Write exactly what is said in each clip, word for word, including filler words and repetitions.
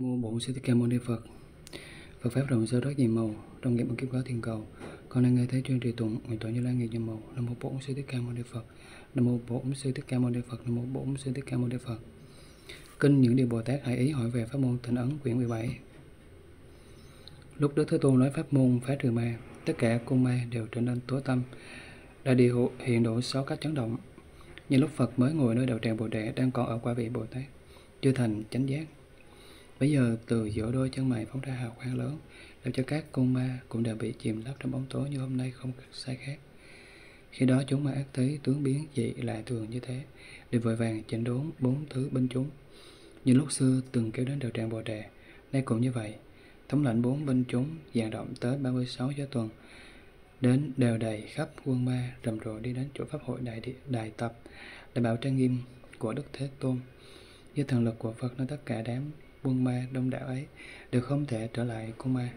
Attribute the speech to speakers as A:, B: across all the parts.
A: Mô Bổn Sư Thích Ca Mâu Ni Phật. Phật pháp rộng sâu rất nhiều màu, trong nghiệp một kiếp có thiên cầu. Con đang nghe thấy chuyên trì tụng nguyện tội Như Lai nghiệp nhiều màu. Nam mô Bổn Sư Thích Ca Mâu Ni Phật. Nam mô Bổn Sư Thích Ca Mâu Ni Phật. Nam mô Bổn Sư Thích Ca Mâu Ni Phật. Kinh Những Điều Bồ Tát Hải Ý hỏi về pháp môn Tịnh Ấn quyển mười bảy. Lúc Đức Thế Tôn nói pháp môn phá trừ ma, tất cả cung ma đều trở nên tối tăm. Đại địa hiện độ sáu cách chấn động. Như lúc Phật mới ngồi nơi đạo tràng Bồ Đề đang còn ở quả vị Bồ Tát, chưa thành chánh giác. Bây giờ từ giữa đôi chân mày phóng ra hào quang lớn, làm cho các cung ma cũng đều bị chìm lấp trong bóng tối như hôm nay không sai khác. Khi đó chúng ma ác thấy tướng biến dị lạ thường như thế, đều vội vàng chỉnh đốn bốn thứ binh chúng. Như lúc xưa từng kéo đến đạo tràng Bồ Đề, nay cũng như vậy. Thống lãnh bốn binh chúng dàn động tới ba mươi sáu giáo tuần, đến đều đầy khắp quân ma, rầm rộ đi đến chỗ pháp hội đại địa, đại tập, đại bảo trang nghiêm của Đức Thế Tôn. Với thần lực của Phật nên tất cả đám quân ma đông đảo ấy đều không thể trở lại cung ma.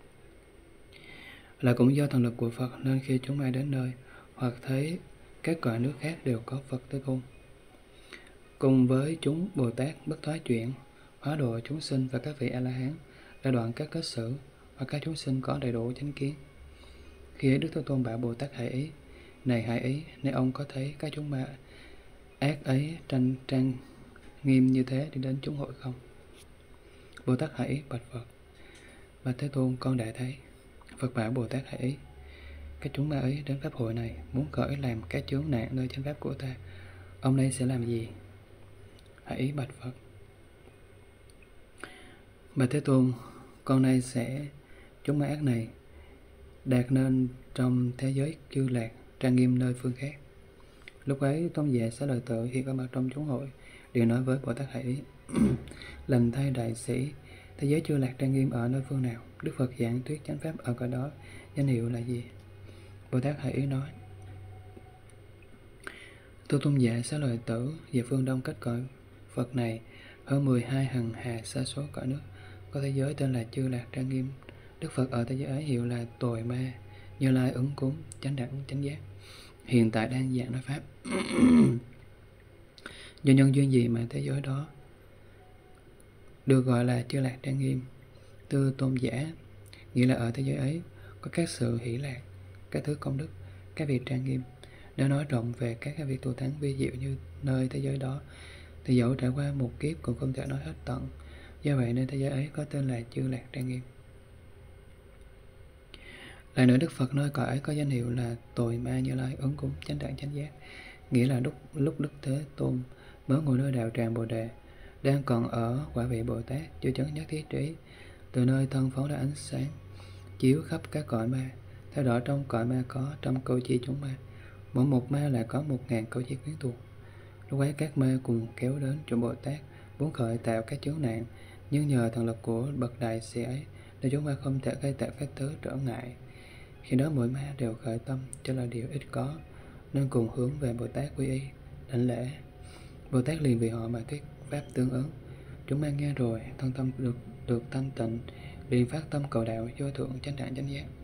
A: Là cũng do thần lực của Phật nên khi chúng ma đến nơi hoặc thấy các cõi nước khác đều có Phật Thế Tôn, cùng với chúng Bồ Tát bất thoái chuyển, hóa độ chúng sinh và các vị A La Hán đã đoạn các kết xử, và các chúng sinh có đầy đủ chánh kiến. Khi ấy Đức Thế Tôn bảo Bồ Tát Hải Ý: Này Hải Ý, nếu ông có thấy các chúng ma ác ấy tranh trang nghiêm như thế đi đến chúng hội không? Bồ Tát Hải Ý bạch Phật: Bạch Thế Tôn, con đã thấy. Phật bảo Bồ Tát Hải Ý: Các chúng ma ấy đến pháp hội này muốn khởi làm các chướng nạn nơi chánh pháp của ta, ông nay sẽ làm gì? Hải Ý bạch Phật: Bạch Thế Tôn, con nay sẽ chúng ma ác này đạt nên trong thế giới Chư Lạc, trang nghiêm nơi phương khác. Lúc ấy Tôn giả Xá Lợi Tử hiện có mặt trong chúng hội, đều nói với Bồ Tát Hải Ý: Lành thay đại sĩ, thế giới Chư Lạc trang nghiêm ở nơi phương nào? Đức Phật giảng thuyết chánh pháp ở cõi đó, danh hiệu là gì? Bồ Tát Hải Ý nói: Thưa Tôn giả Xá Lợi Tử, về phương đông cách cõi Phật này hơn mười hai hằng hà sa số cõi nước, có thế giới tên là Chư Lạc trang nghiêm. Đức Phật ở thế giới ấy hiệu là Tồi Ma, Như Lai ứng cúng, chánh đẳng, chánh giác. Hiện tại đang giảng nói pháp. Do nhân duyên gì mà thế giới đó được gọi là Chư Lạc trang nghiêm? Thưa Tôn giả, nghĩa là ở thế giới ấy có các sự hỷ lạc, các thứ công đức, các việc trang nghiêm. Nếu nói rộng về các việc tu thắng vi diệu như nơi thế giới đó, thì dẫu trải qua một kiếp cũng không thể nói hết tận. Do vậy nên thế giới ấy có tên là Chư Lạc trang nghiêm. Lại nữa, Đức Phật nói cõi ấy có danh hiệu là Tồi Ma, Như Lai ứng cúng, chánh đẳng, chánh giác. Nghĩa là lúc, lúc Đức Thế Tôn mới ngồi nơi đạo tràng Bồ Đề, đang còn ở quả vị Bồ Tát, chưa chấn nhất thiết trí, từ nơi thân phóng ra ánh sáng chiếu khắp các cõi ma. Theo đó trong cõi ma có trăm câu chi chúng ma, mỗi một ma lại có một ngàn câu chi quyến thuộc. Lúc ấy các ma cùng kéo đến chỗ Bồ Tát, muốn khởi tạo các chướng nạn, nhưng nhờ thần lực của bậc đại sĩ ấy nên chúng ma không thể gây tạo các thứ trở ngại. Khi đó mỗi ma đều khởi tâm cho là điều ít có, nên cùng hướng về Bồ Tát quy y, đảnh lễ. Bồ Tát liền vì họ mà thuyết pháp tương ứng. Chúng ma nghe rồi, thân tâm được được thanh tịnh, liền phát tâm cầu đạo vô thượng chánh đẳng chánh giác.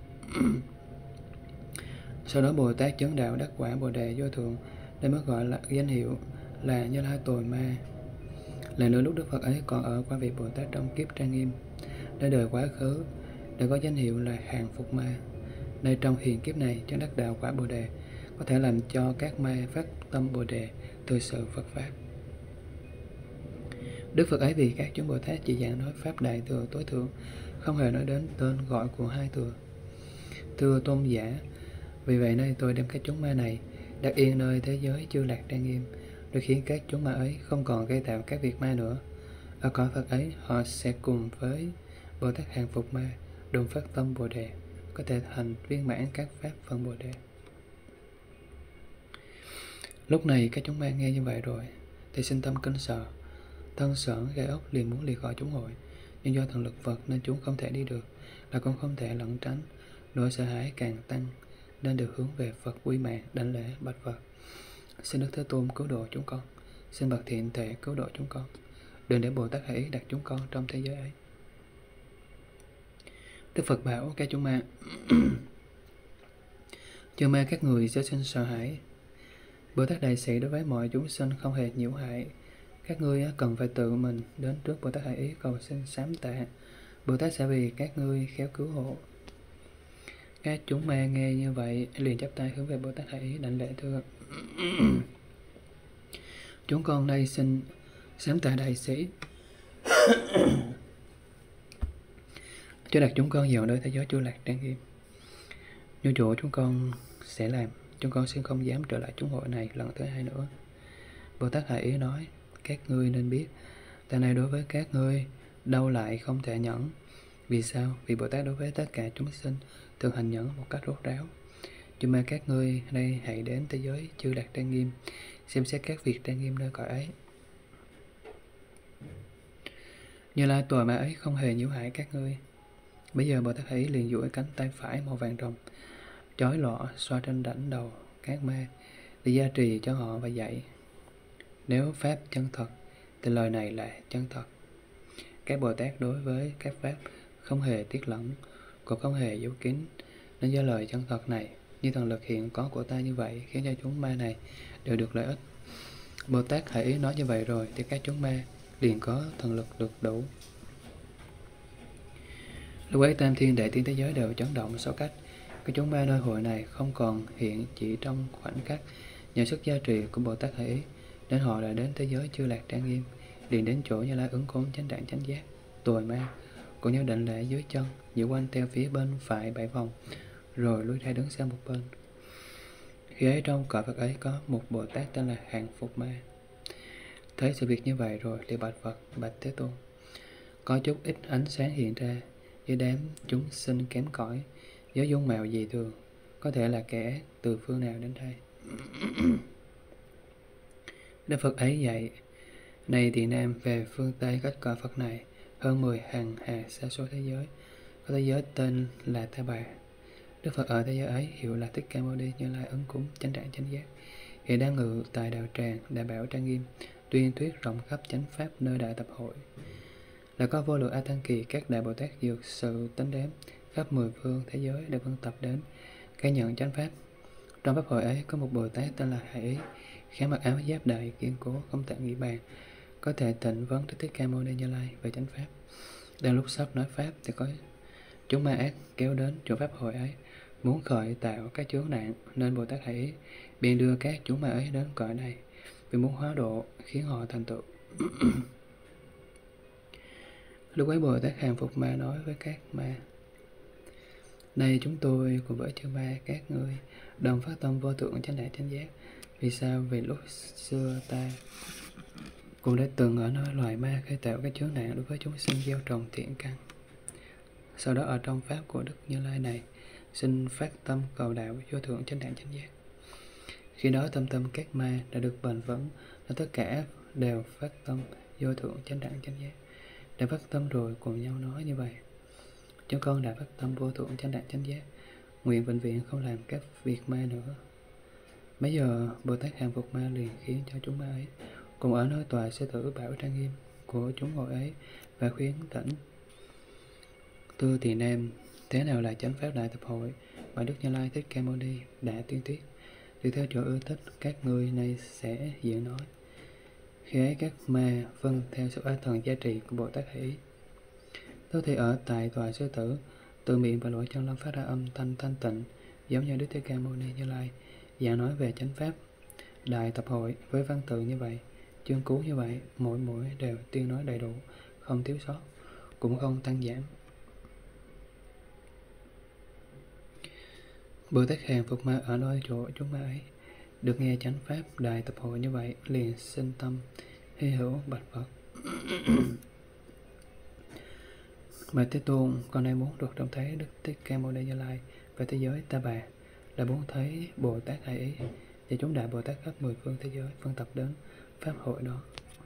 A: Sau đó Bồ Tát chứng đạo đắc quả Bồ Đề vô thượng, nên mới gọi là danh hiệu là Như Lai Tồi Ma. Lại nữa, lúc Đức Phật ấy còn ở quả vị Bồ Tát trong kiếp trang nghiêm, nơi đời quá khứ đã có danh hiệu là Hàng Phục Ma. Nơi trong hiện kiếp này, chứng đắc đạo quả Bồ Đề có thể làm cho các ma phát tâm Bồ Đề từ sự Phật pháp. Đức Phật ấy vì các chúng Bồ Tát chỉ giảng nói pháp đại thừa tối thượng, không hề nói đến tên gọi của hai thừa. Thưa Tôn giả, vì vậy nay tôi đem các chúng ma này đặt yên nơi thế giới Chư Lạc trang nghiêm, để khiến các chúng ma ấy không còn gây tạo các việc ma nữa. Ở cõi Phật ấy, họ sẽ cùng với Bồ Tát Hàng Phục Ma đồng phát tâm Bồ Đề, có thể thành viên mãn các pháp phần Bồ Đề. Lúc này các chúng ma nghe như vậy rồi thì sinh tâm kinh sợ, thân sởn gai ốc, liền muốn lìa khỏi chúng hội, nhưng do thần lực Phật nên chúng không thể đi được, là cũng không thể lẩn tránh. Nỗi sợ hãi càng tăng nên được hướng về Phật quy mạng, đảnh lễ bạch Phật: Xin Đức Thế Tôn cứu độ chúng con, xin bậc thiện thể cứu độ chúng con, đừng để Bồ Tát Hải Ý đặt chúng con trong thế giới ấy. Đức Phật bảo các chúng ma: Chư ma các người sẽ sinh sợ hãi. Bồ Tát đại sĩ đối với mọi chúng sinh không hề nhiễu hại, Các ngươi cần phải tự mình đến trước Bồ Tát Hải Ý cầu xin sám tạ. Bồ Tát sẽ vì các ngươi khéo cứu hộ. Các chúng ma nghe như vậy liền chắp tay hướng về Bồ Tát Hải Ý đảnh lễ thưa: Chúng con đây xin sám tạ đại sĩ, cho đặt chúng con vào nơi thế giới Chư Lạc trang nghiêm. Như chỗ chúng con sẽ làm, chúng con xin không dám trở lại chúng hội này lần thứ hai nữa. Bồ Tát Hải Ý nói: Các ngươi nên biết, ta này đối với các ngươi đâu lại không thể nhẫn. Vì sao? Vì Bồ Tát đối với tất cả chúng sinh thường hành nhẫn một cách rốt ráo. Nhưng mà các ngươi đây hãy đến thế giới Chư Lạc trang nghiêm, xem xét các việc trang nghiêm nơi cõi ấy. Như Lai tòa ma ấy không hề nhiễu hại các ngươi. Bây giờ Bồ Tát Hải Ý liền duỗi cánh tay phải màu vàng rồng chói lọ xoa trên đỉnh đầu các ma để gia trì cho họ và dạy: Nếu pháp chân thật thì lời này là chân thật. Các Bồ Tát đối với các pháp không hề tiết lẫn, cũng không hề giấu kín, nên do lời chân thật này như thần lực hiện có của ta như vậy khiến cho chúng ma này đều được lợi ích. Bồ Tát Hải Ý nói như vậy rồi thì các chúng ma liền có thần lực được đủ. Lúc ấy tam thiên đệ tiên thế giới đều chấn động sáu cách. Các chúng ma nơi hội này không còn hiện chỉ trong khoảnh khắc. Nhờ sức gia trì của Bồ Tát Hải Ý nên họ đã đến thế giới Chư Lạc trang nghiêm, liền đến chỗ Như Lai ứng cúng chánh đẳng chánh giác tồi ma, cũng như định lễ dưới chân, giữ quanh theo phía bên phải bảy vòng, rồi lui ra đứng sang một bên. Khi ấy trong cõi Phật ấy có một Bồ Tát tên là Hàng Phục Ma. Thấy sự việc như vậy rồi liền bạch Phật: Bạch Thế Tôn, có chút ít ánh sáng hiện ra với đám chúng sinh kém cỏi, với dung mạo dị thường, có thể là kẻ từ phương nào đến đây? Đức Phật ấy dạy: Này Tỳ Nam, về phương Tây cách cõi Phật này hơn mười hằng hà sa số thế giới, có thế giới tên là Ta Bà. Đức Phật ở thế giới ấy hiệu là Thích Ca Mâu Ni Như Lai ứng cúng chánh đẳng chánh giác, hiện đang ngự tại đạo tràng đại bảo trang nghiêm, tuyên thuyết rộng khắp chánh pháp nơi đại tập hội. Là có vô lượng A Tăng Kỳ các đại Bồ Tát dược sự tính đếm khắp mười phương thế giới để vân tập đến khai nhận chánh pháp. Trong pháp hội ấy có một Bồ Tát tên là Hải Ý, khá mặc áo giáp đại kiên cố, không tạng nghĩ bàn, có thể tịnh vấn Đức Thích Ca Mâu Ni Như Lai về chánh pháp. Đang lúc sắp nói pháp thì có chúng ma ác kéo đến chỗ pháp hội ấy, muốn khởi tạo các chướng nạn, nên Bồ Tát Hải Ý便đưa các chúng ma ấy đến cõi này vì muốn hóa độ, khiến họ thành tựu. Lúc ấy Bồ Tát Hàng Phục Ma nói với các ma: Này chúng tôi cùng với chư ma các ngươi đồng phát tâm vô thượng chánh đẳng chánh giác. Vì sao? Vì lúc xưa ta cũng đã từng ở nơi loài ma khai tạo các chướng nạn đối với chúng sinh gieo trồng thiện căn. Sau đó ở trong pháp của Đức Như Lai này xin phát tâm cầu đạo vô thượng chánh đẳng chánh giác. Khi đó tâm tâm các ma đã được bền vững, nên tất cả đều phát tâm vô thượng chánh đẳng chánh giác. Đã phát tâm rồi cùng nhau nói như vậy: Chúng con đã phát tâm vô thượng chánh đẳng chánh giác, nguyện vĩnh viễn không làm các việc ma nữa. Bây giờ Bồ Tát Hàng Phục Ma liền khiến cho chúng ma ấy cùng ở nơi tòa sư tử bảo trang nghiêm của chúng hội ấy và khuyến tỉnh: Thưa Tỳ Nam, thế nào là chánh pháp đại tập hội mà Đức Như Lai Thích Ca Mâu Ni đã tuyên thuyết? Thì theo chỗ ưa thích các ngươi nay sẽ diễn nói. Khi ấy các ma vâng theo sự oai thần gia trì của Bồ Tát Hải Ý. Tôi thì ở tại tòa sư tử, từ miệng và lỗ chân lông phát ra âm thanh thanh tịnh, giống như Đức Thích Ca Mâu Ni Như Lai giảng nói về chánh pháp đại tập hội với văn tự như vậy, chương cứu như vậy, mỗi mỗi đều tuyên nói đầy đủ, không thiếu sót, cũng không tăng giảm. Bồ Tát Hàng Phục Ma ở nơi chỗ chúng ma ấy được nghe chánh pháp đại tập hội như vậy, liền sinh tâm hy hữu bạch Phật: Bạch Thế Tôn, con nay muốn được trông thấy Đức Thích Ca Mâu Ni Như Lai và thế giới Ta Bà, là muốn thấy Bồ Tát Hải Ý và chúng đại Bồ Tát khắp mười phương thế giới phân tập đến pháp hội đó.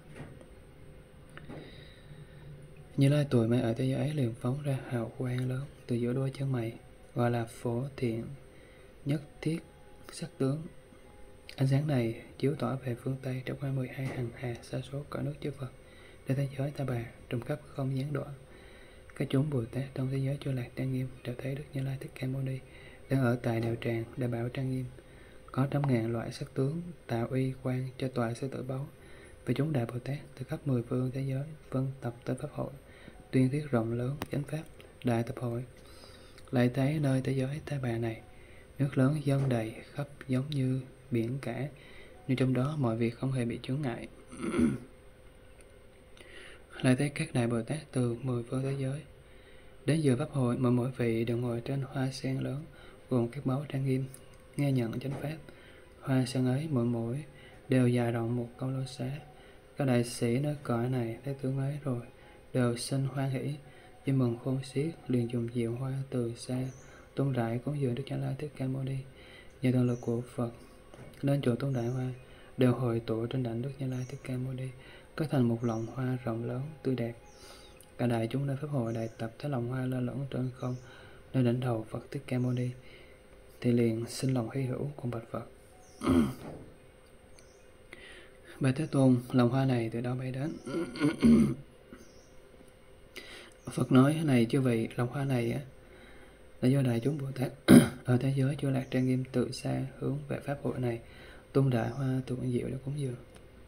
A: Như Lai tuổi mày ở thế giới ấy liền phóng ra hào quang lớn từ giữa đôi chân mày, gọi là phổ thiện nhất thiết sắc tướng. Ánh sáng này chiếu tỏa về phương Tây trong hai mươi hai hằng hà sa số cõi nước chư Phật để thế giới Ta Bà trùng khắp không gián đoạn. Các chúng Bồ Tát trong thế giới Chư Lạc trang nghiêm đều thấy Đức Như Lai Thích Ca Mâu Ni đang ở tại đạo tràng đại bảo trang nghiêm, có trăm ngàn loại sắc tướng tạo uy quan cho tòa sư tử báu, và chúng đại Bồ Tát từ khắp mười phương thế giới vân tập tới pháp hội, tuyên thuyết rộng lớn chánh pháp đại tập hội. Lại thấy nơi thế giới Ta Bà này, nước lớn dâng đầy khắp giống như biển cả, nhưng trong đó mọi việc không hề bị chướng ngại. Lại thấy các đại Bồ Tát từ mười phương thế giới đến giờ pháp hội, mỗi mỗi vị đều ngồi trên hoa sen lớn gồm các báu trang nghiêm, nghe nhận chánh pháp. Hoa sen ấy mỗi mỗi đều dài rộng một câu lô xá. Các đại sĩ nơi cõi này thấy tướng ấy rồi đều sinh hoan hỷ, vui mừng khôn xiết, liền dùng diệu hoa từ xa tôn rải cúng dường Đức Như Lai Thích Ca Mâu Ni. Nhờ thần lực của Phật nên chỗ tôn rải hoa đều hội tụ trên đảnh Đức Như Lai Thích Ca Mâu Ni, kết thành một lồng hoa rộng lớn tươi đẹp. Cả đại chúng nơi pháp hội đại tập thấy lồng hoa lơ lửng trên không nơi đỉnh đầu Phật Thích Ca Mâu Ni, thì liền sinh lòng hy hữu cùng bạch Phật: Bạch Thế Tôn, lồng hoa này từ đâu bay đến? Phật nói: Này chư vị, lồng hoa này á, là do đại chúng Bồ Tát ở thế giới Chưa Lạc trang nghiêm từ xa hướng về pháp hội này tung đại hoa tượng diệu để cúng dường.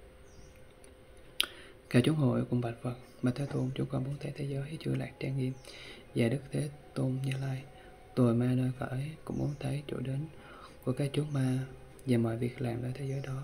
A: Cả chúng hội cùng bạch Phật: Bạch Thế Tôn, chúng con muốn thấy thế giới Chưa Lạc trang nghiêm và Đức Thế Tôn Như Lai. Tôi ma nơi cõi cũng muốn thấy chỗ đến của các chúng ma và mọi việc làm ở thế giới đó.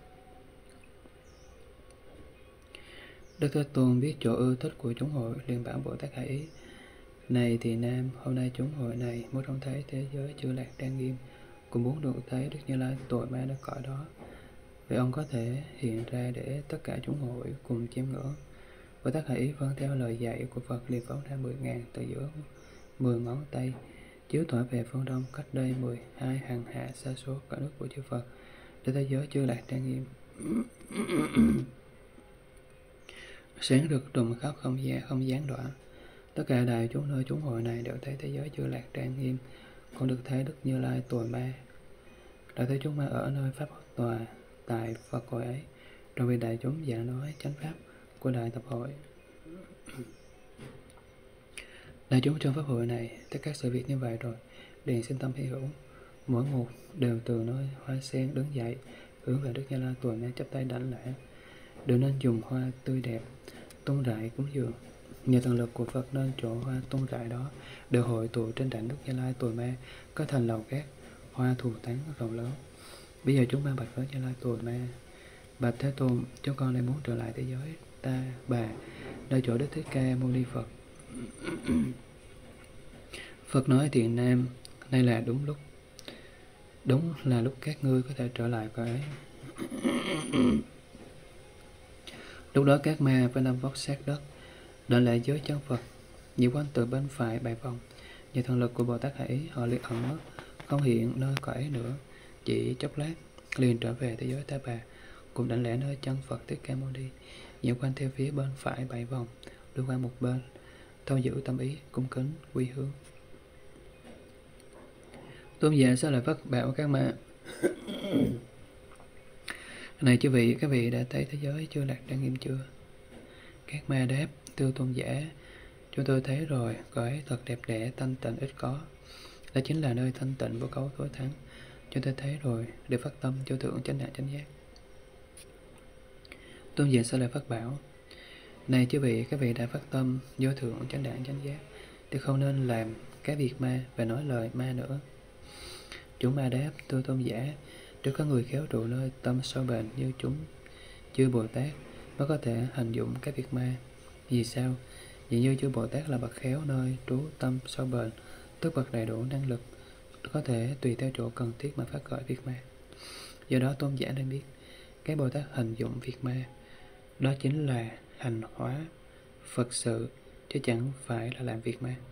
A: Đức Thế Tôn biết chỗ ưa thích của chúng hội, liền bảo Bồ Tát Hải Ý: Này Tỳ Nam, hôm nay chúng hội này muốn trông thấy thế giới Chưa Lạc trang nghiêm, cũng muốn được thấy Đức Như Lai tội ma nơi cõi đó. Vậy ông có thể hiện ra để tất cả chúng hội cùng chiêm ngưỡng. Bồ Tát Hải Ý vâng theo lời dạy của Phật, liền phóng ra mười ngàn từ giữa mười ngón tay, chiếu tỏa về phương đông cách đây mười hai hàng hạ sa số cả nước của chư Phật, để thế giới Chưa Lạc trang nghiêm. Sáng rực đùm khắp không gian không gián đoạn. Tất cả đại chúng nơi chúng hội này đều thấy thế giới Chưa Lạc trang nghiêm, còn được thấy Đức Như Lai tồi ma. Đã thấy chúng ma ở nơi pháp tòa tại Phật hội ấy, rồi vì đại chúng giảng nói chánh pháp của đại tập hội. Đại chúng trong pháp hội này thấy các sự việc như vậy rồi liền sinh tâm hy hữu, mỗi một đều từ nơi hoa sen đứng dậy hướng về Đức Như Lai tồi ma chắp tay đảnh lễ, đều nên dùng hoa tươi đẹp tôn rải cúng dường. Nhờ thần lực của Phật nên chỗ hoa tôn rải đó đều hội tụ trên đảnh Đức Như Lai tồi ma, có thành lầu cát hoa thù tán rộng lớn. Bây giờ chúng ma bạch với Như Lai tồi ma: Bạch Thế Tôn, chúng con lại muốn trở lại thế giới Ta Bà, nơi chỗ Đức Thích Ca Mâu Ni Phật. Phật nói: Tỳ Nam, nay là đúng lúc, đúng là lúc các ngươi có thể trở lại cõi ấy. Lúc đó các ma với năm vóc sát đất đảnh lễ dưới chân Phật, nhị quanh từ bên phải bảy vòng. Nhờ thần lực của Bồ Tát Hải Ý, họ liền ẩn mất, không hiện nơi cõi ấy nữa. Chỉ chốc lát liền trở về thế giới Ta Bà, cùng đảnh lễ nơi chân Phật Thích Ca Mâu Ni, nhị quanh theo phía bên phải bảy vòng, đưa qua một bên, thâu giữ tâm ý cung kính quy hướng. Tôn giả sao lại Phật bảo các ma: Này chư vị, các vị đã thấy thế giới Chưa Lạc trang nghiêm chưa? Các ma đáp: Thưa tôn giả, chúng tôi thấy rồi, cõi thật đẹp đẽ, thanh tịnh ít có. Đó chính là nơi thanh tịnh vô cấu tối thắng. Chúng tôi thấy rồi, để phát tâm cho thượng chánh đẳng chánh giác. Tôn giả sao lại Phật bảo: Này chư vị, các vị đã phát tâm vô thượng chánh đẳng chánh giác, thì không nên làm cái việc ma và nói lời ma nữa. Chúng ma đáp: Thưa tôn giả, nếu có người khéo trụ nơi tâm sâu bền như chúng chư Bồ Tát mới có thể hành dụng cái việc ma. Vì sao? Vì như chư Bồ Tát là bậc khéo nơi trú tâm sâu bền, tức bậc đầy đủ năng lực, có thể tùy theo chỗ cần thiết mà phát khởi việc ma. Do đó tôn giả nên biết, cái Bồ Tát hành dụng việc ma đó chính là hành hóa Phật sự, chứ chẳng phải là làm việc ma.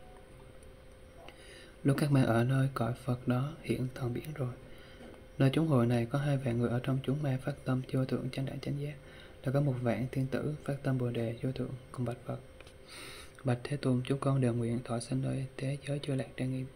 A: Lúc các ma ở nơi cõi Phật đó hiện thần biển rồi, nơi chúng hội này có hai vạn người ở trong chúng ma phát tâm vô thượng chánh đẳng chánh giác, là có một vạn thiên tử phát tâm Bồ đề vô thượng cùng bạch Phật: Bạch Thế Tôn, chúng con đều nguyện thọ sinh nơi thế giới Chưa Lạc trang nghiêm.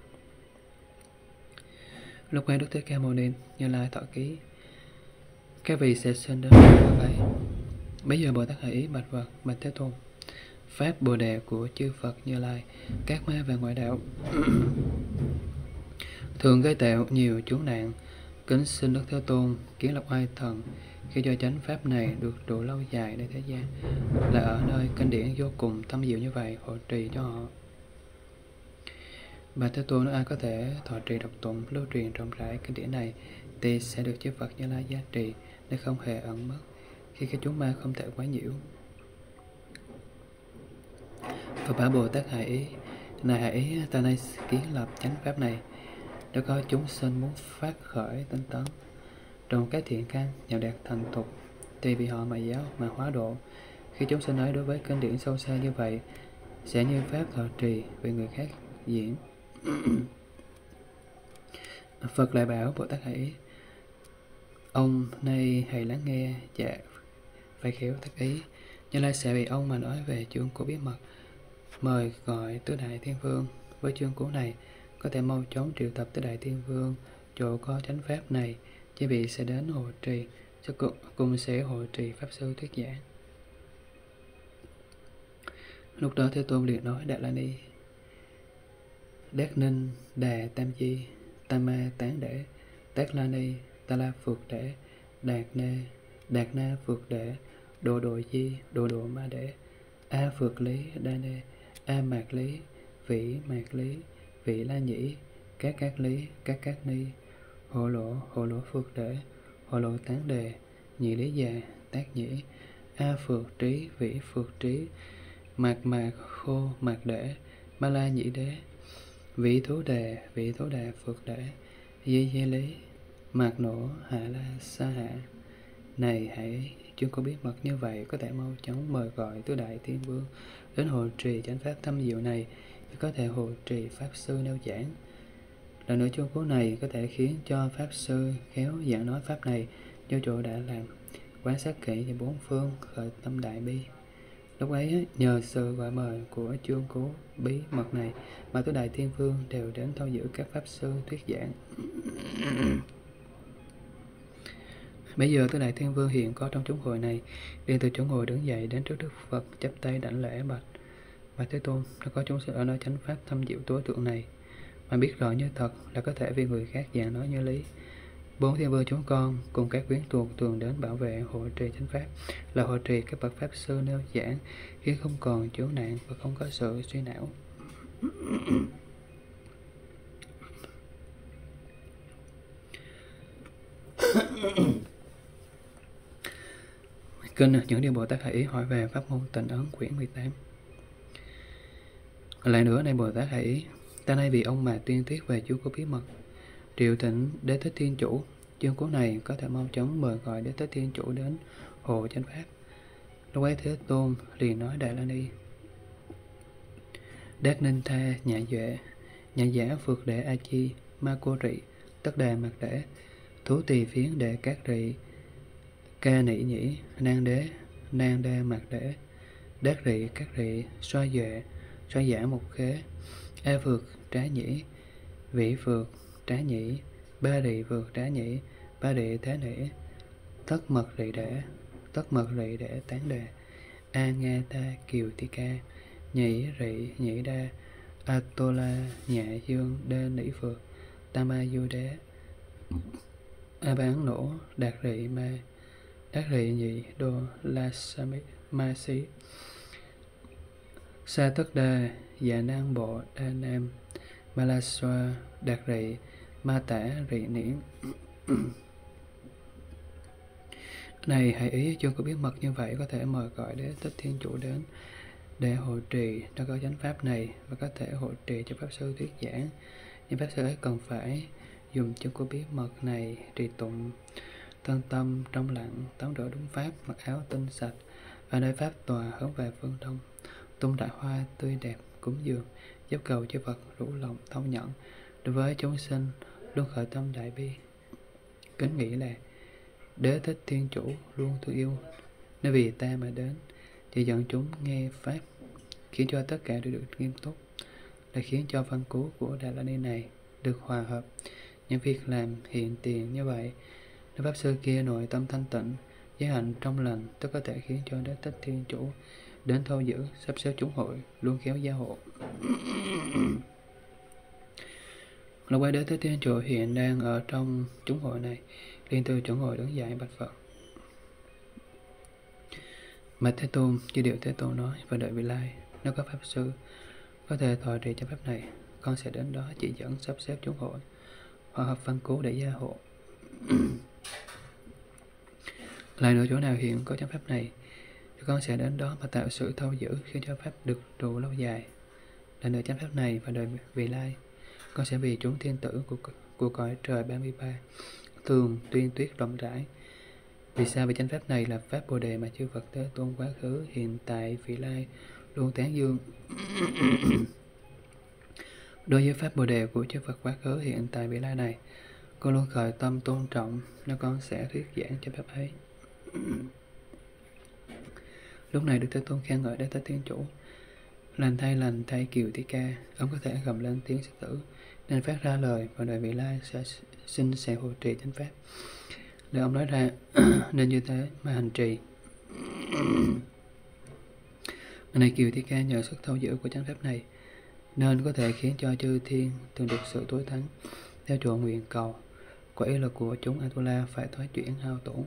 A: Lúc ấy Đức Thích Ca Mâu Ni Như Lai thọ ký: Các vị sẽ sinh đến Phật ấy. Bây giờ Bồ Tát Hải Ý bạch Phật: Bạch Thế Tôn, pháp Bồ đề của chư Phật Như Lai, các ma và ngoại đạo thường gây tạo nhiều chướng nạn, kính xin Đức Thế Tôn kiến lập oai thần, khi cho chánh pháp này được trụ lâu dàiในthế gian, là ở nơi kinh điển vô cùng thâm diệu như vậy hộ trì cho họ. Bà Thế Tôn, nếu ai có thể thọ trì đọc tụng lưu truyền rộng rãi kinh điển này thì sẽ được chư Phật Như Lai gia trì nên không hề ẩn mất, khi các chúng ma không thể quấy nhiễu. Phật bảo Bồ Tát hãy ý, này hãy ý, ta nay kiến lập chánh pháp này, nếu có chúng sinh muốn phát khởi tinh tấn trong các thiện căn nhằm đạt thành thục thì vì họ mà giáo mà hóa độ. Khi chúng sinh nói đối với kinh điển sâu xa như vậy, sẽ như pháp thọ trì vì người khác diễn. Phật lại bảo Bồ Tát hãy ý, ông nay hãy lắng nghe, dạ phải khéo thắc ý. Như Lai sẽ vì ông mà nói về chương của bí mật, mời gọi tứ đại thiên vương. Với chương cú này có thể mau chóng triệu tập tứ đại thiên vương chỗ có chánh pháp này, chỉ vị sẽ đến hộ trì, sẽ cùng, cùng sẽ hộ trì pháp sư thuyết giảng. Lúc đó Thế Tôn liền nói: Đạt La Ni, Đát Ninh Đà Tam Chi, Tam Ma Tán Đễ, Tát La Ni, Ta La Phược Đễ, Đạt Na, Đạt Na Phược Đễ, Độ Độ Di, Độ Độ Ma Đễ, A Phược Lý Đa Nê, A Mạc Lý, Vĩ Mạc Lý, Vĩ La Nhĩ, Các Các Lý, Các Các Ni, Hộ Lộ, Hộ Lộ Phược Đễ, Hộ Lộ Tán Đề, Nhị Lý Già, Tác Nhĩ, A Phược Trí, Vĩ Phược Trí, Mạc Mạc Khô Mạc Đễ, Ma La Nhĩ Đế, Vĩ Thú Đề, Vĩ Thú Đà Phược Đễ, Di Di Lý, Mạc Nổ Hạ La Sa Hạ. Này hãy chúng có biết mật như vậy, có thể mau chóng mời gọi tứ đại thiên vương đến hộ trì chánh pháp thâm diệu này, thì có thể hộ trì pháp sư nêu giảng. Lần nữa chương cố này có thể khiến cho pháp sư khéo giảng nói pháp này do chỗ đã làm, quan sát kỹ về bốn phương, khởi tâm đại bi. Lúc ấy nhờ sự gọi mời của chương cố bí mật này mà tứ đại thiên vương đều đến thâu giữ các pháp sư thuyết giảng. Bây giờ tứ đại thiên vương hiện có trong chúng hội này, liền từ chỗ ngồi đứng dậy đến trước Đức Phật, chắp tay đảnh lễ bạch: Bạch Thế Tôn, đã có chúng sinh ở nơi chánh pháp thâm diệu tối thượng này mà biết rõ như thật là có thể vì người khác giảng nói như lý. Bốn thiên vương chúng con cùng các quyến thuộc thường đến bảo vệ hộ trì chánh pháp, là hộ trì các bậc pháp sư nêu giảng, khiến không còn chướng nạn và không có sự suy não. Kinh những điều Bồ Tát hãy ý hỏi về pháp môn tịnh ấn quyển mười tám. Lại nữa, này Bồ Tát hãy ý, ta nay vì ông mà tuyên thuyết về chú của bí mật, triệu thỉnh Đế Thích Thiên Chủ. Chương cố này có thể mau chóng mời gọi Đế Thích Thiên Chủ đến hộ chánh pháp. Lúc ấy Thế Tôn liền nói: Đại La Ni, Đát Ninh Tha Nhã Duệ, Nhã Giả Phược Đệ A Chi, Ma Cô Rị, Tất Đà Mạc Đễ, Thú Tỳ Phiến Đệ Các Rị, Ca Nị Nhĩ, Nan Đế, Nan Đa Mạc Đễ, Đát Rị Các Rị, Xoa Duệ, Xoa Giả Mục Khế, A Phược Trá Nhĩ, Vĩ Phược Trá Nhĩ, Ba Rị Phược Trá Nhĩ, Ba Rị Thế Nĩ, Tất Mật Rị Đễ, Tất Mật Rị Đễ Tán Đề, A Nga Ta Kiều Ti Ca, Nhĩ Rị Nhĩ Đa, A Tô La Nhã Dương Đê Nĩ Phược, Tam A Du Đế, A Bán Nổ Đạt Rị Ma, Đạt Rị Nhị Đô La Sa Ma Sĩ, Sa Tất Đa Dạ Nan Bộ Đa Nam, Ma La Xoa Đạt Rị Ma Tả Rị Niễn. Này hãy ý, chương có bí mật như vậy có thể mời gọi Đế Thích Thiên Chủ đến để hộ trì nó có chánh pháp này, và có thể hộ trì cho pháp sư thuyết giảng. Nhưng pháp sư ấy cần phải dùng chương của bí mật này trì tụng thân tâm trong lặng, tắm rửa đúng pháp, mặc áo tinh sạch, và nơi pháp tòa hướng về phương đông, tung đại hoa tươi đẹp cúng dường, giúp cầu cho Phật rủ lòng thông nhận. Đối với chúng sinh luôn khởi tâm đại bi, kính nghĩ là Đế Thích Thiên Chủ luôn thương yêu, nếu vì ta mà đến, chỉ dẫn chúng nghe pháp, khiến cho tất cả đều được nghiêm túc, là khiến cho phân cứu của Đại La Ni này được hòa hợp. Những việc làm hiện tiền như vậy, nếu pháp sư kia nội tâm thanh tịnh, giới hạnh trong lành, tất có thể khiến cho Đế Thích Thiên Chủ đến thâu giữ, sắp xếp chúng hội, luôn khéo gia hộ. Lúc ấy Đế Thích Thiên Chủ hiện đang ở trong chúng hội này, liền từ chỗ ngồi đứng dậy bạch Phật: Mà Thế Tôn, như điều Thế Tôn nói, và đợi vị lai, nếu có pháp sư có thể thọ trì cho pháp này, con sẽ đến đó chỉ dẫn sắp xếp chúng hội hoặc hợp văn cứu để gia hộ. Lại nữa, chỗ nào hiện có chánh pháp này thì con sẽ đến đó mà tạo sự thâu giữ khiến cho pháp được trụ lâu dài. Lại nữa, chánh pháp này và đời vị lai, con sẽ vì chúng thiên tử của của cõi trời ba mươi ba thường tuyên tuyết rộng rãi. Vì sao? Vì chánh pháp này là pháp Bồ đề mà chư Phật Thế Tôn quá khứ, hiện tại, vị lai luôn tán dương. Đối với pháp Bồ đề của chư Phật quá khứ, hiện tại, vị lai này, con luôn khởi tâm tôn trọng, nên con sẽ thuyết giảng cho pháp ấy. Lúc này Đức Thế Tôn khen ngợi Đế Thích Thiên Chủ: lành thay lành thay Kiều Thi Ca, ông có thể gầm lên tiếng sư tử nên phát ra lời, và đời vị lai sẽ xin sẽ hộ trì chánh pháp. Lời ông nói ra nên như thế mà hành trì. Này Kiều Thi Ca, nhờ sức thâu giữ của chánh pháp này nên có thể khiến cho chư thiên thường được sự tối thắng theo chỗ nguyện cầu. Quả ý lực của chúng Atula phải thoái chuyển hao tổn.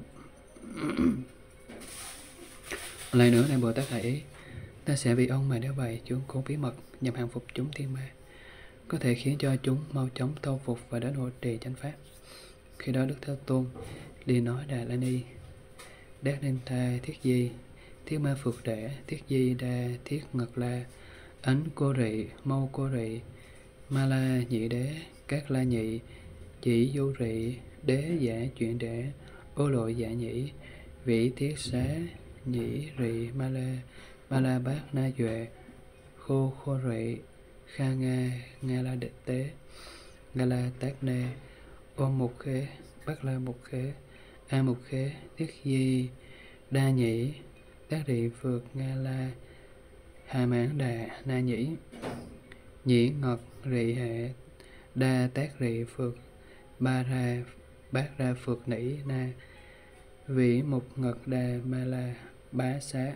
A: Lại nữa, này Bồ Tát Đại Ý, ta sẽ vì ông mà đeo bày chúng cố bí mật nhằm hàng phục chúng thiên ma, có thể khiến cho chúng mau chóng thâu phục và đến hộ trì chánh pháp. Khi đó Đức Thế Tôn liền nói: Đà La Ni, Đát Nên Tha Thiết Di, Thiết Ma Phược Đẻ, Thiết Di Đa Thiết Ngật La, Ánh Cô Rị, Mâu Cô Rị, Ma La Nhị Đế, Các La Nhị, Chỉ Du Rị, Đế Giả Chuyện Đẻ, Ô Lộ Dạ Nhĩ, Vĩ Thiết Xá, Nhĩ Rị Ma La, Ma La Bát Na Duệ, Khô Khô Rị, Kha Nga, Nga La Địch Tế, Nga La Tát Nê, Ô Mục Khế, Bắc La Mục Khế, A Mục Khế, Thiết Di, Đa Nhĩ, Tác Rị Phược Nga La, Hà Mãn Đà Na Nhĩ, Nhĩ Ngật Rị Hệ, Đa Tác Rị Phược, Ba Ra Bát Ra Phược Nĩ Na, Vĩ Mục Ngật Đà Ma La Bá Xá,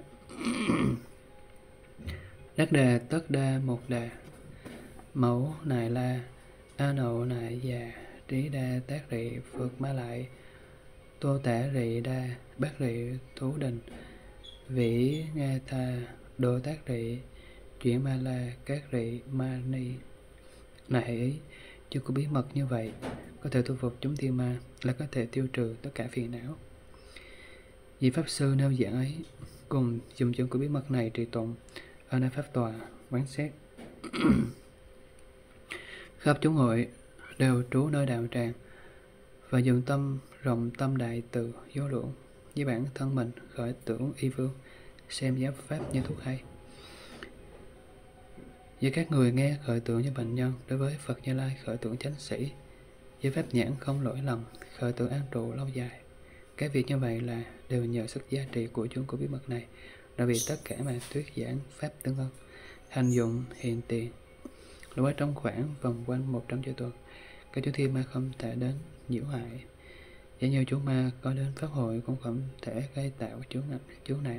A: Đắc Đà Tất Đa Một Đà, Mẫu Nại La, A Nậu Nại Già, Trí Đa Tác Rị Phược Ma Lại, Tô Tả Rị Đa, Bát Rị Thú Đình, Vĩ Nga Tha, Đô Tác Rị, Chuyển Ma La, Các Rị Ma Ni. Này hãy ý, chưa có bí mật như vậy, có thể thu phục chúng thiên ma, là có thể tiêu trừ tất cả phiền não. Vì Pháp Sư nêu giảng ấy, cùng dùng chứng của bí mật này trì tụng ở nơi Pháp Tòa, quán xét. Khắp chúng hội đều trú nơi đạo tràng, và dùng tâm rộng tâm đại từ vô lượng, với bản thân mình khởi tưởng y vương, xem giáo pháp như thuốc hay. Với các người nghe khởi tưởng như bệnh nhân, đối với Phật Như Lai khởi tưởng chánh sĩ, với pháp nhãn không lỗi lầm, khởi tưởng an trụ lâu dài. Các việc như vậy là đều nhờ sức giá trị của chúng của bí mật này, đã vì tất cả mà thuyết giảng pháp tương ưng, hành dụng hiện tiền. Lúc ấy trong khoảng vòng quanh một trăm triệu tuần, các chú thiên ma không thể đến nhiễu hại. Giả như chú ma có đến pháp hội cũng không thể gây tạo chú nạn. Chú nạn.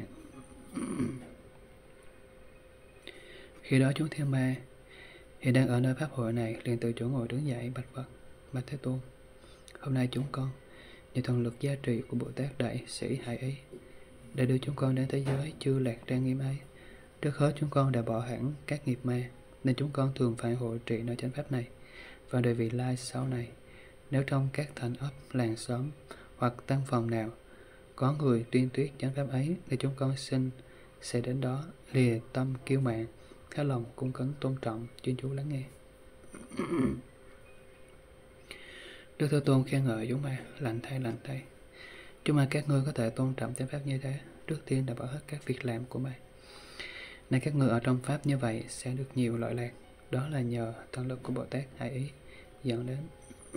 A: Khi đó chúng thiên ma hiện đang ở nơi pháp hội này liền từ chỗ ngồi đứng dậy bạch Phật: Bạch Thế Tôn, hôm nay chúng con nhờ thần lực gia trì của Bồ Tát Đại Sĩ Hải Ý đã đưa chúng con đến thế giới chư lạc trang nghiêm ấy. Trước hết chúng con đã bỏ hẳn các nghiệp ma, nên chúng con thường phải hộ trì nơi chánh pháp này. Và đời vị lai sau này, nếu trong các thành ấp, làng xóm hoặc tăng phòng nào có người tuyên tuyết chánh pháp ấy, thì chúng con xin sẽ đến đó lìa tâm kiêu mạn, khá lòng cung kính tôn trọng, chuyên chú lắng nghe. Đức Thế Tôn khen ngợi chúng ma: lành thay lành thay, chúng ma các ngươi có thể tôn trọng chánh pháp như thế, trước tiên đã bỏ hết các việc làm của mày. Nên các ngươi ở trong pháp như vậy sẽ được nhiều lợi lạc, đó là nhờ thần lực của Bồ Tát Hải Ý dẫn đến.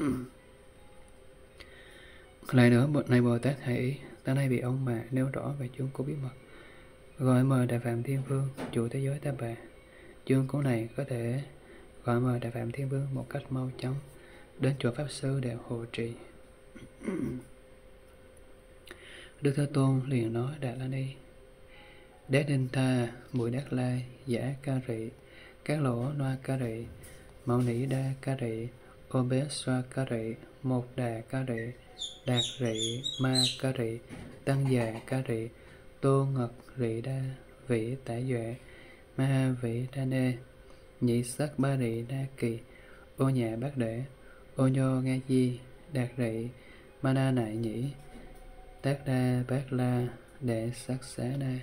A: Lại nữa, này Bồ Tát Hải Ý, ta nay bị ông mà nêu rõ về chương của bí mật, gọi mời Đại Phạm Thiên Vương, chủ thế giới Ta Bà. Chương của này có thể gọi mời Đại Phạm Thiên Vương một cách mau chóng đến chỗ Pháp Sư để hộ trì. Đức Thế Tôn liền nói: Đà La Ni, Đát Đinh Tha, Mùi Đát La, Giả Ca Rị, Các Lỗ Noa Ca Rị, Mẫu Nĩ Đa Ca Rị, Ô Bế Xoa Ca Rị, Một Đà Ca Rị, Đạt Rị Ma Ca Rị, Tăng Già Ca Rị, Tô ngật rị đa vị tả duệ ma ha vị đa nê nhị sắc ba rị đa kỳ ô nhà bát đệ ô nhô nga di đạt rị ma na nại nhĩ tác đa bát la đệ sắc xá na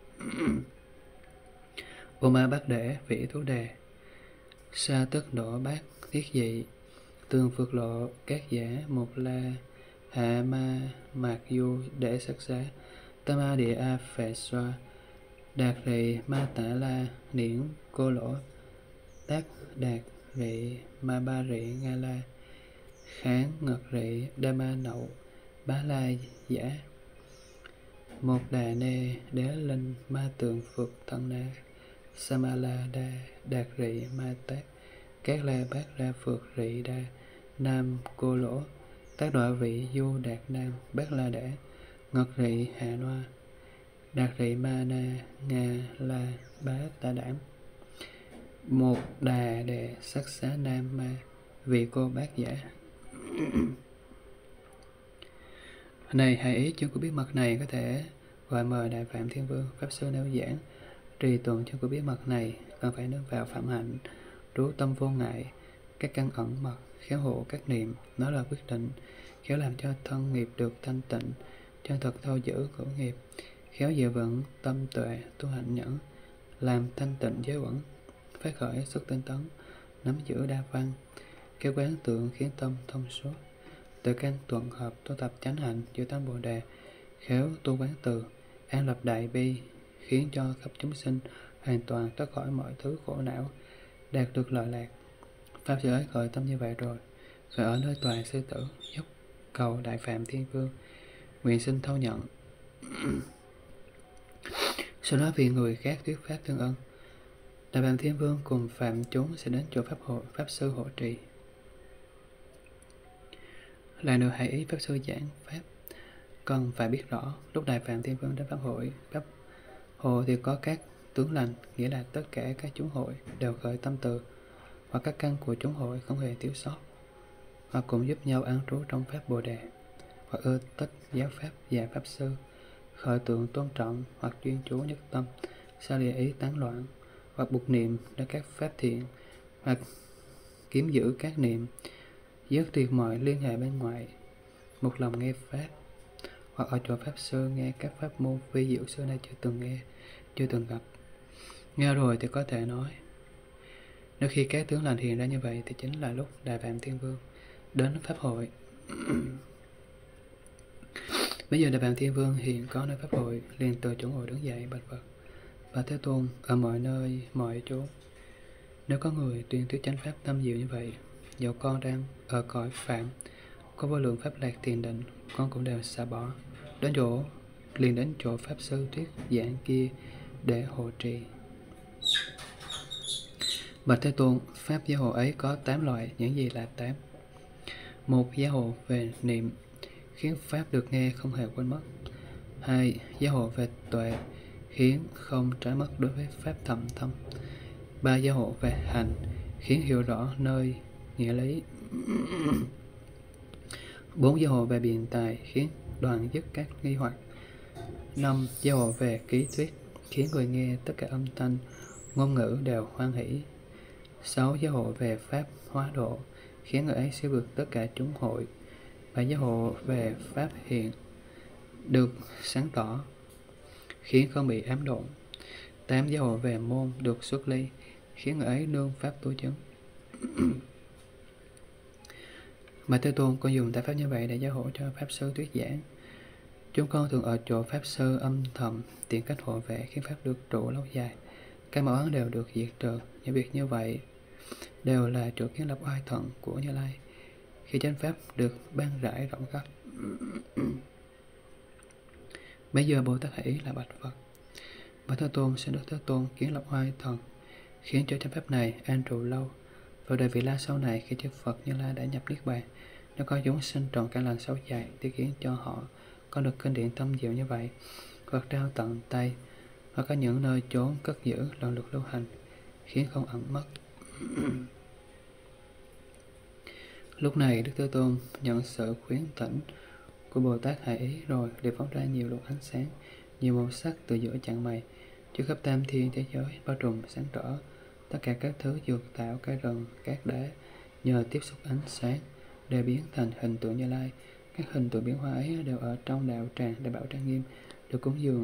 A: ô ma bát đệ vĩ thú đề sa tất đổ bát thiết dị tương phước lộ các giả một la hạ ma mạc du để sắc xá tam ma địa a phệ xoa đạt rị ma tả la niễn cô lỗ tác đạt rị ma ba rị nga la kháng ngật rị đa ma nậu bá la giả một đà nê đế linh ma tượng phật thân na samala đa đạt rị ma tác các la bát ra phật rị đa nam cô lỗ tác đọa vị du đạt nam bát la đẻ ngật rị hạ noa đạt rị ma na nga la bá ta đảm một đà đề sắc xá nam ma vì cô bát giả. Này hãy ý chương của bí mật này có thể gọi mời Đại Phạm Thiên Vương Pháp Sư nêu giảng. Trì tuần chương của bí mật này cần phải nâng vào phạm hạnh, trú tâm vô ngại, các căn ẩn mật, khéo hộ các niệm, đó là quyết định, khéo làm cho thân nghiệp được thanh tịnh, chân thật thâu giữ khẩu nghiệp, khéo giữ vững tâm tuệ, tu hạnh nhẫn, làm thanh tịnh giới quẩn, phát khởi sức tinh tấn, nắm giữ đa văn, khéo quán tượng khiến tâm thông suốt, tự căn tuần hợp tu tập chánh hạnh chữ tam bồ đề, khéo tu quán từ, an lập đại bi, khiến cho khắp chúng sinh hoàn toàn thoát khỏi mọi thứ khổ não, đạt được lợi lạc. Pháp sư ấy khởi tâm như vậy rồi, rồi ở nơi tòa sư tử dốc cầu Đại Phạm Thiên Vương nguyện xin thâu nhận. Sau đó vì người khác thuyết pháp tương ân, Đại Phạm Thiên Vương cùng phạm chúng sẽ đến chỗ pháp hộ pháp sư hộ trì. Lại nữa hãy ý pháp sư giảng pháp, cần phải biết rõ lúc Đại Phạm Thiên Vương đến pháp hội pháp hộ thì có các tướng lành, nghĩa là tất cả các chúng hội đều khởi tâm từ, hoặc các căn của chúng hội không hề thiếu sót, hoặc cùng giúp nhau an trú trong pháp bồ đề, hoặc ưa thích giáo pháp và pháp sư, khởi tượng tôn trọng, hoặc chuyên chú nhất tâm, xa lìa ý tán loạn, hoặc buộc niệm đến các pháp thiện, hoặc kiếm giữ các niệm, dứt tuyệt mọi liên hệ bên ngoài, một lòng nghe pháp, hoặc ở chỗ pháp sư nghe các pháp môn vi diệu xưa nay chưa từng nghe, chưa từng gặp. Nghe rồi thì có thể nói. Nếu khi các tướng lành hiện ra như vậy thì chính là lúc Đại Phạm Thiên Vương đến pháp hội. Bây giờ Đại Phạm Thiên Vương hiện có nơi pháp hội, liền từ chỗ ngồi đứng dậy bạch Phật: Và Thế Tôn, ở mọi nơi, mọi chỗ, nếu có người tuyên thuyết chánh pháp tâm diệu như vậy, dẫu con đang ở cõi phạm, có vô lượng pháp lạc thiền định, con cũng đều xả bỏ, đến chỗ liền đến chỗ pháp sư thuyết giảng kia để hộ trì. Bạch Thế Tôn, pháp gia hộ ấy có tám loại. Những gì là tám? Một, gia hộ về niệm, khiến pháp được nghe không hề quên mất. Hai, gia hộ về tuệ, khiến không trái mất đối với pháp thầm thâm. Ba, gia hộ về hành, khiến hiểu rõ nơi nghĩa lý. Bốn, gia hộ về biện tài, khiến đoạn dứt các nghi hoặc. Năm, gia hộ về ký thuyết, khiến người nghe tất cả âm thanh, ngôn ngữ đều hoan hỷ. Sáu, gia hộ về pháp hóa độ, khiến người ấy siêu vượt tất cả chúng hội. Bảy, gia hộ về pháp hiện, được sáng tỏ, khiến không bị ám độn. Tám, gia hộ về môn, được xuất ly, khiến người ấy nương pháp tu chứng. Mà Thế Tôn, con dùng tại pháp như vậy để gia hộ cho pháp sư thuyết giảng. Chúng con thường ở chỗ pháp sư âm thầm, tiện cách hộ vệ khiến pháp được trụ lâu dài. Các mẫu án đều được diệt trừ. Những việc như vậy đều là chỗ kiến lập oai thần của Như Lai, khi chánh pháp được ban rải rộng khắp. Bây giờ Bồ Tát hãy ý là bạch Phật: Bạch Thế Tôn, xin Đức Thế Tôn kiến lập oai thần, khiến cho chánh pháp này an trụ lâu. Vào đời vị La sau này, khi chư Phật Như Lai đã nhập niết bàn, nếu có chúng sinh tròn căn lành sáu dài, thì khiến cho họ có được kinh điển tâm diệu như vậy, hoặc trao tận tay, hoặc có những nơi chốn cất giữ lần lượt lưu hành, khiến không ẩn mất. Lúc này Đức Thế Tôn nhận sự khuyến tỉnh của Bồ Tát hại ý rồi, liền phóng ra nhiều luồng ánh sáng nhiều màu sắc từ giữa chặng mày, chiếu khắp tam thiên thế giới, bao trùm sáng rõ tất cả các thứ dược thảo, cây rừng, các đá, nhờ tiếp xúc ánh sáng đều biến thành hình tượng Như Lai. Các hình tượng biến hóa ấy đều ở trong đạo tràng để bảo trang nghiêm, được cúng dường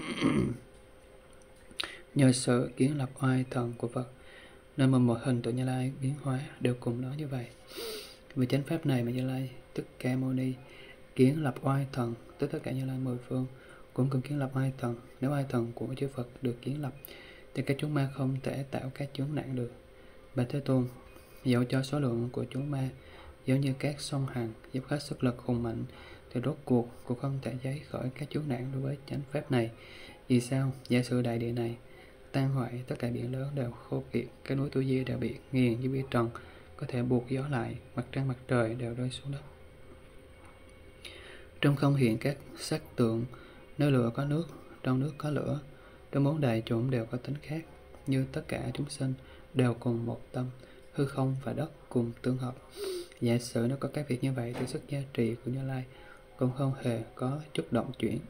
A: nhờ sự kiến lập oai thần của Phật, nên mà một hình tượng Như Lai biến hóa đều cùng nó như vậy. Vì chánh pháp này mà Như Lai Thích Ca Mâu Ni kiến lập oai thần, tức tất cả Như Lai mười phương cũng cần kiến lập oai thần. Nếu oai thần của chư Phật được kiến lập thì các chúng ma không thể tạo các chướng nạn được. Bạch Thế Tôn, dẫu cho số lượng của chúng ma giống như các sông Hằng, giúp hết sức lực hùng mạnh, thì rốt cuộc cũng không thể giấy khỏi các chướng nạn đối với chánh pháp này. Vì sao? Giả sử đại địa này tan hoại, tất cả biển lớn đều khô kiệt, các núi Tu Di đều bị nghiền như bia trần, có thể buộc gió lại, mặt trăng mặt trời đều rơi xuống đất. Trong không hiện các sắc tượng, nơi lửa có nước, trong nước có lửa, trong bốn đại chủng đều có tính khác, như tất cả chúng sinh đều cùng một tâm, hư không và đất cùng tương hợp. Giả sử nếu có các việc như vậy thì sức gia trì của Như Lai cũng không hề có chút động chuyển.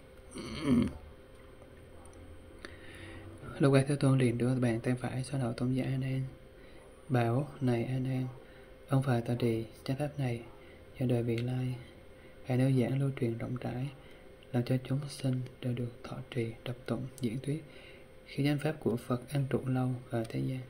A: Lúc ấy Thế Tôn liền đưa bàn tay phải xoa đầu tôn giả A Nan, bảo: Này A Nan, ông phải tọa trì chánh pháp này cho đời vị lai, hãy nêu giảng lưu truyền rộng rãi, làm cho chúng sinh đều được thọ trì, đọc tụng, diễn thuyết, khi chánh pháp của Phật an trụ lâu ở thế gian.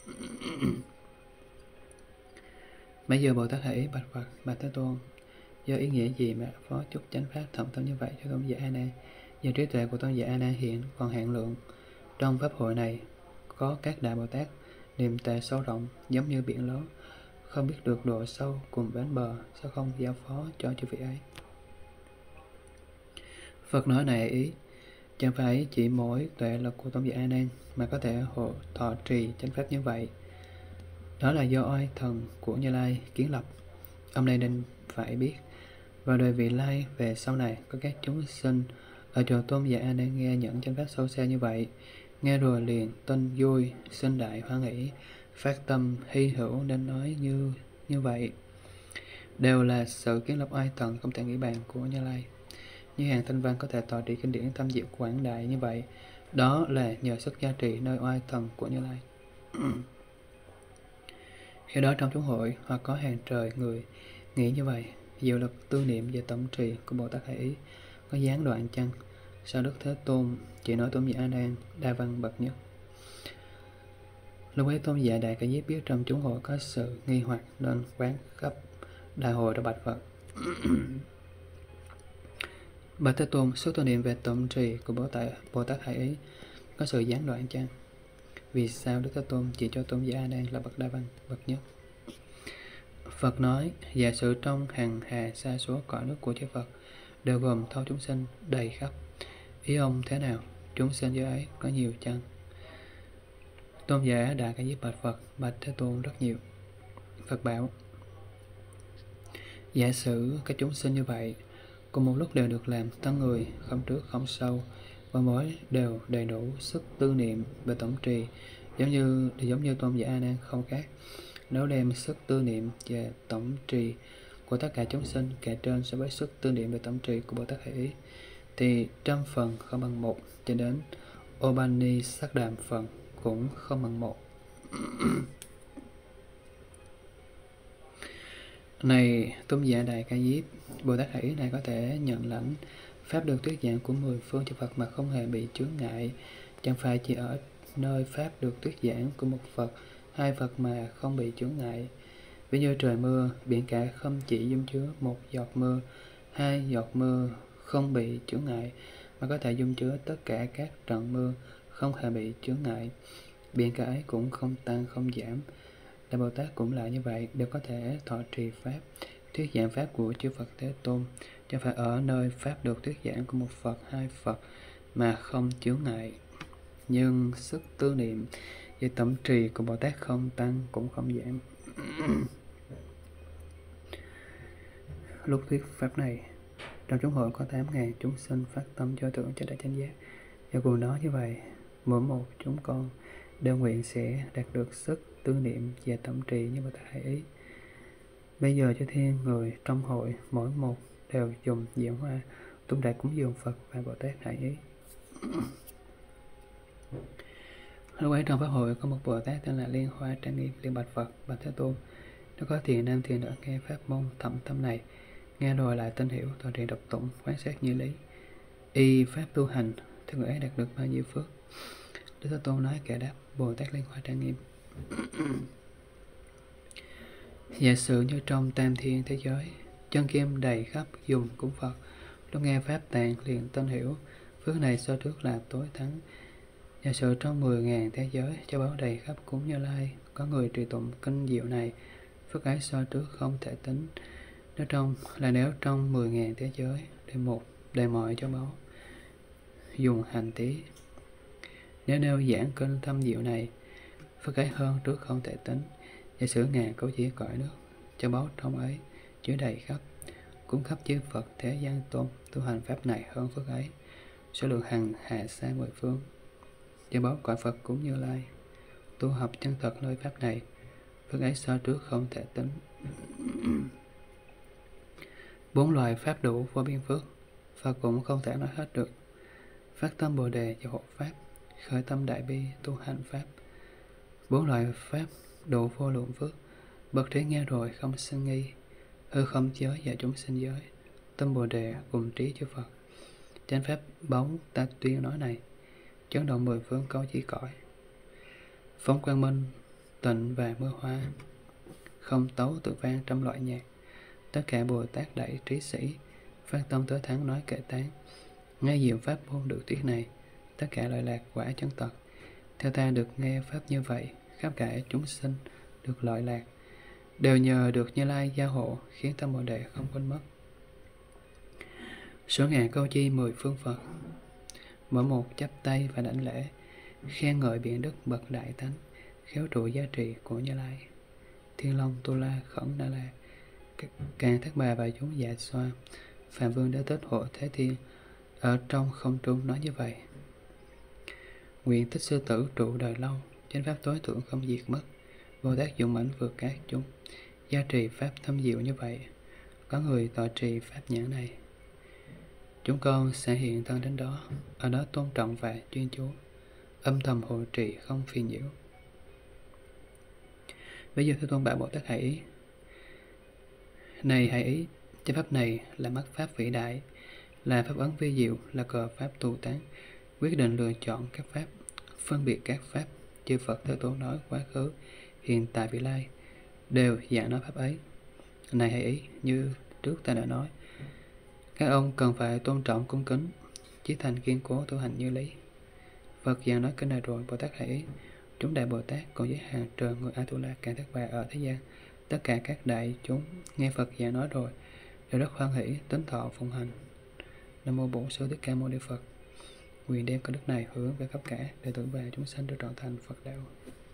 A: Bây giờ Bồ Tát hãy bạch Phật: Bạch Thế Tôn, do ý nghĩa gì mà phó chúc chánh pháp thậm tâm như vậy cho tôn giả A Nan? Do trí tuệ của tôn giả A Nan hiện còn hạn lượng, trong pháp hội này có các đại Bồ Tát niệm tuệ sâu rộng giống như biển lớn, không biết được độ sâu cùng bến bờ, sao không giao phó cho chư vị ấy? Phật nói: Này ý, chẳng phải chỉ mỗi tuệ lực của tôn giả A Nan mà có thể hộ thọ trì chánh pháp như vậy. Đó là do oai thần của Như Lai kiến lập. Ông này nên phải biết, vào đời vị lai về sau này có các chúng sinh ở chỗ tôn giả A Nan nghe những chánh pháp sâu xa như vậy, nghe rồi liền tin vui, sinh đại hoan hỷ, phát tâm hy hữu nên nói như như vậy, đều là sự kiến lập oai thần không thể nghĩ bàn của Như Lai. Như hàng Thanh Văn có thể tọa trì kinh điển thâm diệu quảng đại như vậy, đó là nhờ sức gia trì nơi oai thần của Như Lai. Khi đó trong chúng hội hoặc có hàng trời người nghĩ như vậy, diệu lực tư niệm về tổng trì của Bồ Tát Hải Ý có gián đoạn chăng? Sao Đức Thế Tôn chỉ nói tôn giả A Nan đa văn bậc nhất? Lúc ấy tôn giả Đại Ca Diếp biết trong chúng hội có sự nghi hoặc nên quán cấp đại hội đã bạch Phật: Bạch Thế Tôn, số tu niệm về tổng trì của Bồ Tát Bồ Tát Hải Ý có sự gián đoạn chăng? Vì sao Đức Thế Tôn chỉ cho tôn giả A Nan là bậc đa văn bậc nhất? Phật nói: Giả sử trong hàng hà sa số cõi nước của chư Phật đều gồm thâu chúng sinh đầy khắp, ý ông thế nào? Chúng sinh giới ấy có nhiều chăng? Tôn giả Đại Ca Diếp bạch Phật: Bạch Thế Tôn, rất nhiều. Phật bảo: Giả sử các chúng sinh như vậy cùng một lúc đều được làm thân người, không trước không sau, và mỗi đều đầy đủ sức tư niệm về tổng trì, giống như giống như tôn giả A Nan không khác. Nếu đem sức tư niệm về tổng trì của tất cả chúng sinh kể trên so với sức tư niệm về tổng trì của Bồ Tát Hải Ý, thì trăm phần không bằng một, cho đến Obani sắc đàm phần cũng không bằng một. Này tôn giả Đại Ca Diếp, Bồ Tát Hải Ý này có thể nhận lãnh pháp được thuyết giảng của mười phương chư Phật mà không hề bị chướng ngại, chẳng phải chỉ ở nơi pháp được thuyết giảng của một Phật, hai Phật mà không bị chướng ngại. Ví như trời mưa, biển cả không chỉ dung chứa một giọt mưa, hai giọt mưa không bị chướng ngại, mà có thể dung chứa tất cả các trận mưa không hề bị chướng ngại. Biển cả ấy cũng không tăng không giảm. Đại Bồ Tát cũng là như vậy, đều có thể thọ trì pháp, thuyết giảng pháp của chư Phật Thế Tôn, chẳng phải ở nơi pháp được thuyết giảng của một Phật, hai Phật mà không chướng ngại. Nhưng sức tư niệm về tổng trì của Bồ Tát không tăng cũng không giảm. Lúc thuyết pháp này, trong chúng hội có tám ngàn chúng sinh phát tâm cho tưởng cho đại chánh giác. Do cùng nói như vậy, mỗi một chúng con đều nguyện sẽ đạt được sức tư niệm về tổng trì như Bồ Tát Hải Ý. Bây giờ cho thiên người trong hội mỗi một đều dùng diệu hoa tung đại cúng dường Phật và Bồ Tát Hải Ý. Lúc ấy trong pháp hội có một Bồ Tát tên là Liên Hoa Trang Nghiêm liền bạch Phật: Bạch Thế Tôn, nếu có thiện nam thiện nữ nghe pháp môn thậm tâm này, nghe rồi lại tin hiểu, thọ trì độc tụng, quán sát như lý, y pháp tu hành, thì người ấy đạt được bao nhiêu phước? Đức Thế Tôn nói kệ đáp: Bồ Tát Liên Hoa Trang Nghiêm, giả sử như trong tam thiên thế giới, chân kim đầy khắp dùng cúng Phật, lúc nghe pháp tạng liền tin hiểu, phước này so trước là tối thắng. Giả sử trong mười ngàn thế giới, châu báu đầy khắp cúng Như Lai, có người trì tụng kinh diệu này, phước ấy so trước không thể tính. Nếu trong là nếu trong mười ngàn thế giới, để một đầy mọi châu báu dùng hành tí, nếu nêu giảng kinh thâm diệu này, phước ấy hơn trước không thể tính. Giả sử ngàn cấu chỉ cõi nước, châu báu trong ấy chứa đầy khắp, cúng khắp chư Phật thế gian tôn, tu hành pháp này hơn phước ấy, số lượng hằng hạ xa mười phương. Châu báu cõi Phật cúng Như Lai, tu học chân thật nơi pháp này, phước ấy so trước không thể tính. Bốn loài pháp đủ vô biên phước, Phật cũng không thể nói hết được. Phát tâm Bồ đề và hộ pháp, khởi tâm đại bi tu hành pháp. Bốn loại pháp đủ vô lượng phước, bậc trí nghe rồi không sân nghi, hư không giới và chúng sinh giới, tâm Bồ đề cùng trí chư Phật. Chánh pháp báu ta tuyên nói này, chấn động mười phương câu chỉ cõi, phóng quang minh tịnh và mưa hoa, không tấu tự vang trăm loại nhạc. Tất cả Bồ Tát đại trí sĩ, phát tâm tới thắng nói kệ tán, nghe diệu pháp môn được thuyết này, tất cả lợi lạc quả chân thật. Theo ta được nghe pháp như vậy, khắp cả chúng sinh được lợi lạc, đều nhờ được Như Lai gia hộ, khiến tâm Bồ đề không quên mất. Số ngàn câu chi mười phương Phật, mỗi một chắp tay và đảnh lễ, khen ngợi biện đức bậc đại thánh, khéo trụ giá trị của Như Lai. Thiên Long, Tu La, Khẩn Na La, Càng Thác Bà và chúng dạ xoa, Phạm Vương Đế Tích Hộ Thế Thiên ở trong không trung nói như vậy: Nguyện Thích Sư Tử trụ đời lâu, chánh pháp tối thượng không diệt mất, Bồ Tát dũng mãnh vượt các chúng, gia trì pháp thâm diệu như vậy, có người tọa trì pháp nhãn này. Chúng con sẽ hiện thân đến đó, ở đó tôn trọng và chuyên chú, âm thầm hộ trì không phiền nhiễu. Bây giờ Thế Tôn bảo Bồ Tát hãy ý: Này hãy ý, chánh pháp này là mắt pháp vĩ đại, là pháp ấn vi diệu, là cờ pháp tu tán, quyết định lựa chọn các pháp, phân biệt các pháp. Chư Phật Thế Tôn nói quá khứ, hiện tại, vị lai, đều giảng nói pháp ấy. Này hãy ý, như trước ta đã nói, các ông cần phải tôn trọng cung kính, chí thành kiên cố tu hành như lý. Phật giảng nói kinh này rồi, Bồ Tát hãy ý, chúng đại Bồ Tát cùng với hàng trời người Atula Càng Thác Bà ở thế gian, tất cả các đại chúng nghe Phật giảng nói rồi đều rất hoan hỷ tín thọ phụng hành. Nam mô Bổn Sư Thích Ca Mâu Ni Phật. Nguyện đem công đức này hướng về khắp cả đệ tử và chúng sanh được trọn thành Phật đạo.